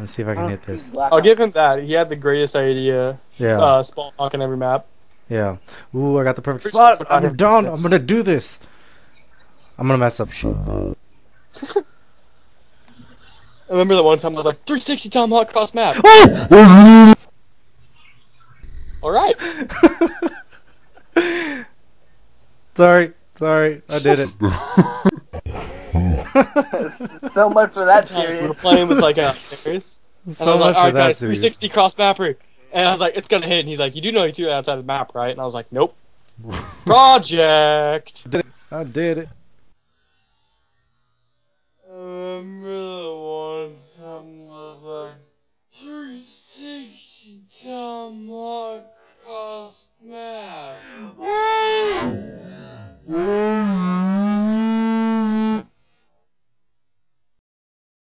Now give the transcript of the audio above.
see if I can hit this. I'll give him that. He had the greatest idea. Yeah. Spawn lock in every map. Yeah. Ooh, I got the perfect spot. I'm done. I'm gonna do this. I'm gonna mess up. I remember that one time I was like 360 Tomahawk cross map. Alright. Sorry, I did it. So much for that We were serious. playing with like players. And I So was like, much for alright that, guys, serious. 360 cross mapper. And I was like, it's gonna hit. And he's like, you do know you threw that outside the map, right? And I was like, nope. Project! I did it. I remember the one time I was like, 360 Tomahawk cross map.